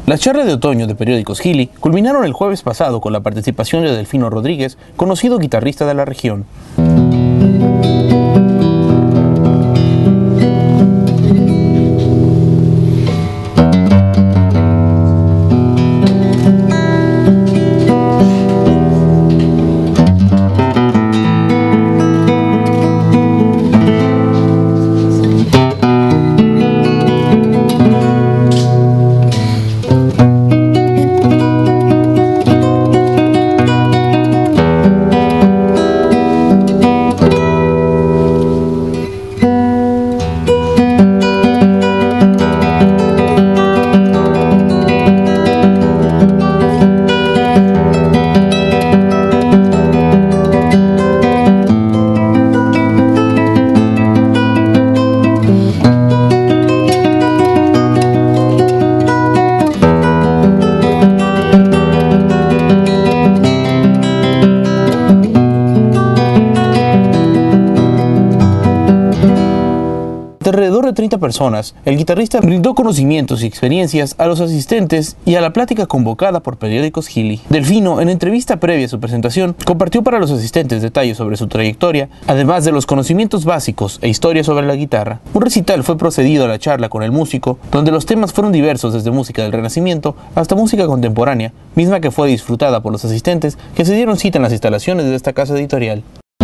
Las charlas de otoño de Periódicos Gili culminaron el jueves pasado con la participación de Delfino Rodríguez, conocido guitarrista de la región. Alrededor de 30 personas, el guitarrista brindó conocimientos y experiencias a los asistentes y a la plática convocada por Periódicos Gili. Delfino, en entrevista previa a su presentación, compartió para los asistentes detalles sobre su trayectoria, además de los conocimientos básicos e historias sobre la guitarra. Un recital fue procedido a la charla con el músico, donde los temas fueron diversos desde música del Renacimiento hasta música contemporánea, misma que fue disfrutada por los asistentes que se dieron cita en las instalaciones de esta casa editorial.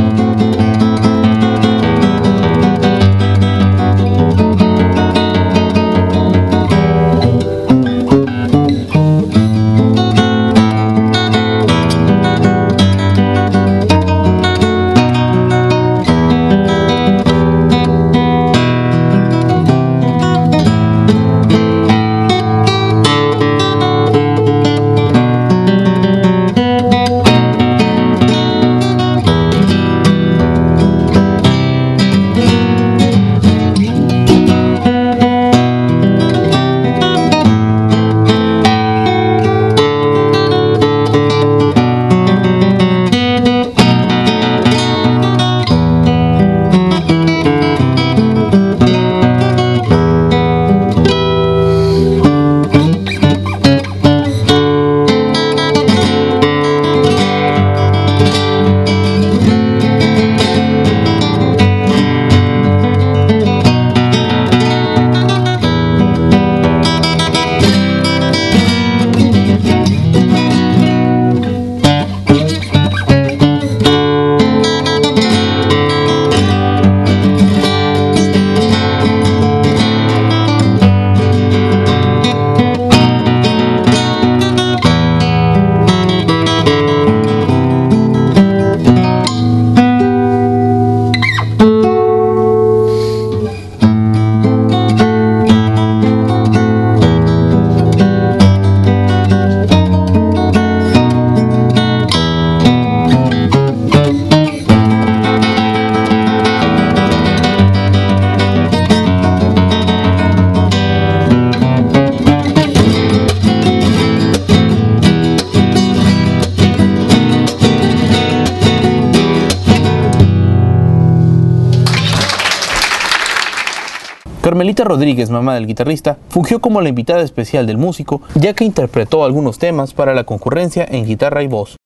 Carmelita Rodríguez, mamá del guitarrista, fungió como la invitada especial del músico, ya que interpretó algunos temas para la concurrencia en guitarra y voz.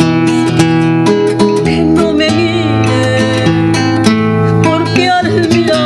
Que no me mire, porque al mirar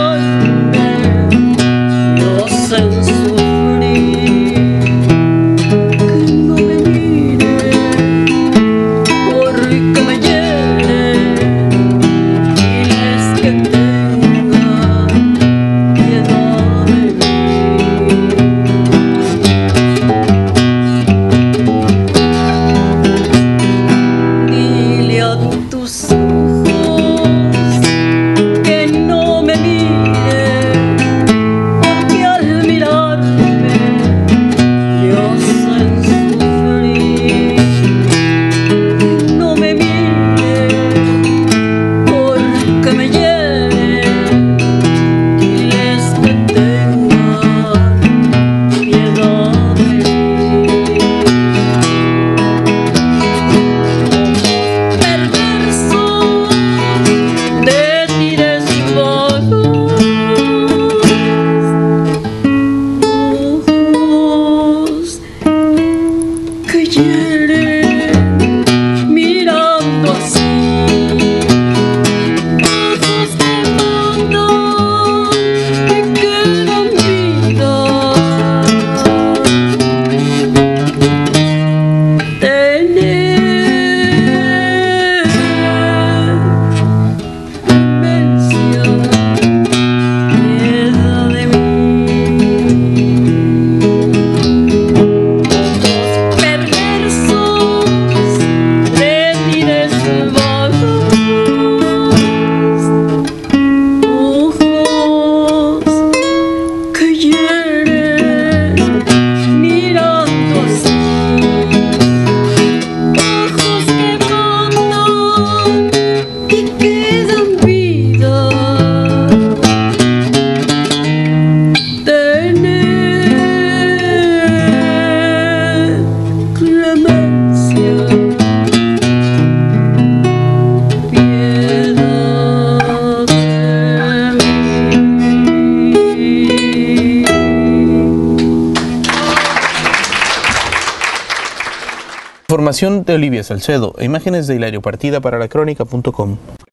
Información de Olivia Salcedo e imágenes de Hilario Partida para lacrónica.com.